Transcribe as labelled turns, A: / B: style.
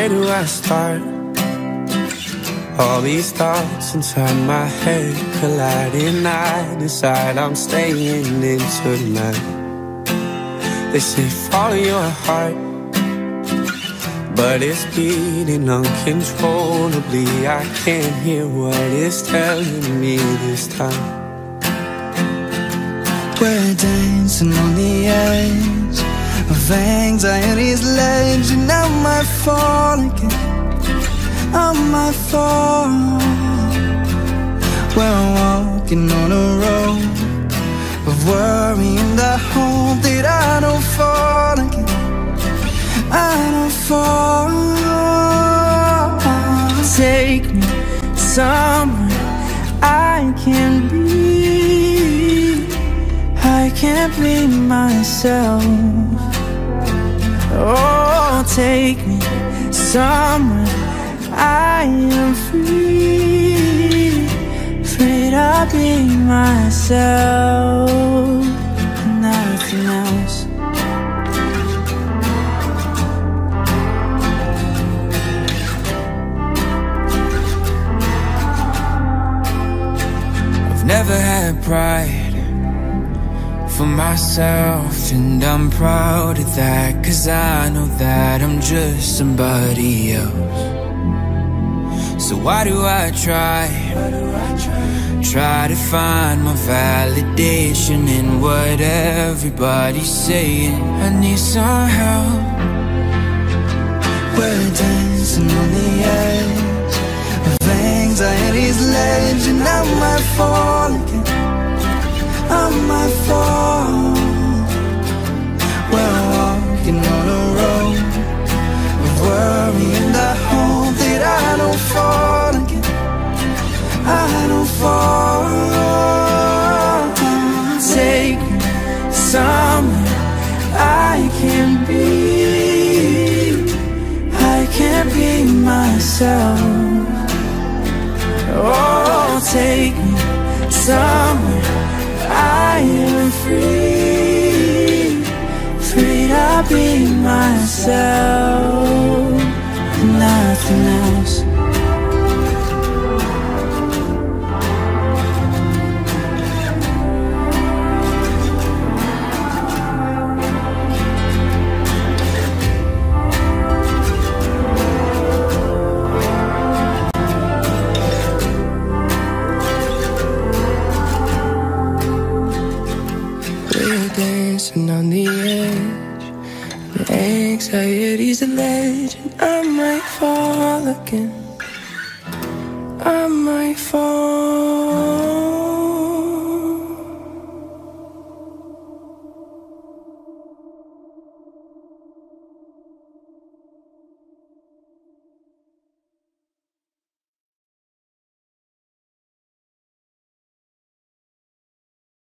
A: where do I start? All these thoughts inside my head colliding. I decide I'm staying in tonight. They say follow your heart, but it's beating uncontrollably. I can't hear what it's telling me this time.
B: We're dancing on the edge of anxiety's ledge, and I might fall again, I might fall. We're walking on a road of worry, and I hope that I don't fall again, I don't fall. Take me somewhere I can be. I can't be myself. Oh, take me somewhere I am free, free to be myself, nothing else.
A: I've never had pride for myself, and I'm proud of that, 'cause I know that I'm just somebody else. So why do I try to find my validation in what everybody's saying? I need some help.
B: We're dancing on the edge of anxiety's ledge, and I might fall again, I might fall. We're walking on a road of worry, and I hope that I don't fall again, I don't fall. Take me somewhere I can be. I can't be myself. Oh, take me somewhere I am free, free to be myself, nothing else.
A: Dancing on the edge, the anxiety's a ledge, and I might fall again, I might fall.